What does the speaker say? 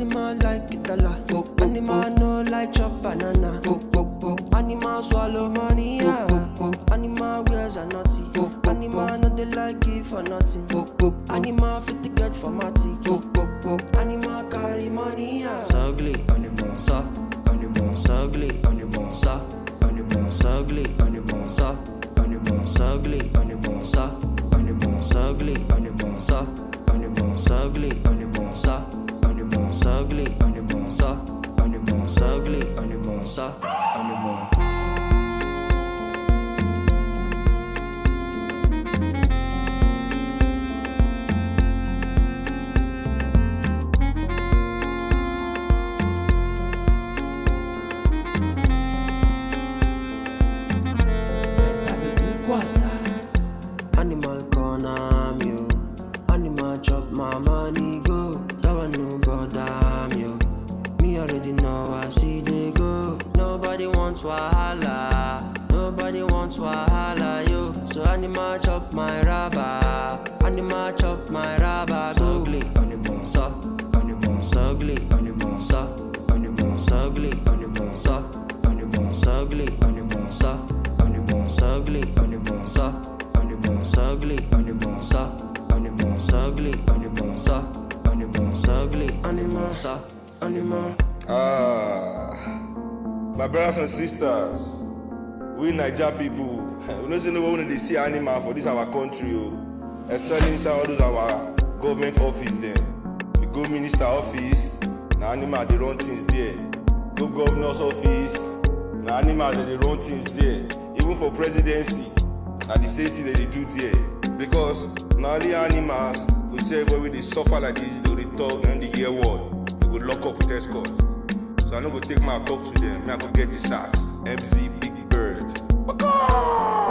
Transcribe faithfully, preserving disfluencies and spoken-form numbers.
Animal like Itala. Animal no like chop banana. Animal swallow money, yeah. Animal wears a naughty. Animal no they like it for nothing. Animal fit to get for matic. Animal carry money, yeah. Ugly animal, sa. Animal, ugly animal, sa. Animal, ugly animal, sa. Animal, ugly animal, sa. Animal, ugly animal, sa. Animal, ugly animal, sa. Animal, ugly animal, sa. Animal, ugly animal, sa. Animal. Animal corner me, oh. Animal chop my money go. That one no bother me, oh. Me already know I see they go. Nobody wants wahala. Nobody wants wahala, yo. So animal chop my rubber. Animal chop my rubber. So ugly animal, sa. Animal, ugly animal, sa. Animal, ugly animal, sa. Animal, ugly animal, sa. Animal, ugly animal, sa. Animal, ugly animal, sa. Animal, ugly animal, sa. Animal, ugly animal, sa. Animal. Ah, my brothers and sisters, we Naija people, we don't say no one they see animal for this our country, oh. Especially inside all those our government office there. We go minister office, na animal they run things there. Go governor's office, na animal they run things there. Even for presidency, na the same thing that they do there. Because na only animals we say where they suffer like this, they will talk and they hear word. They will lock up with escort. So I no go take my talk to them. Me I go get the sacks. M Z Big Bird.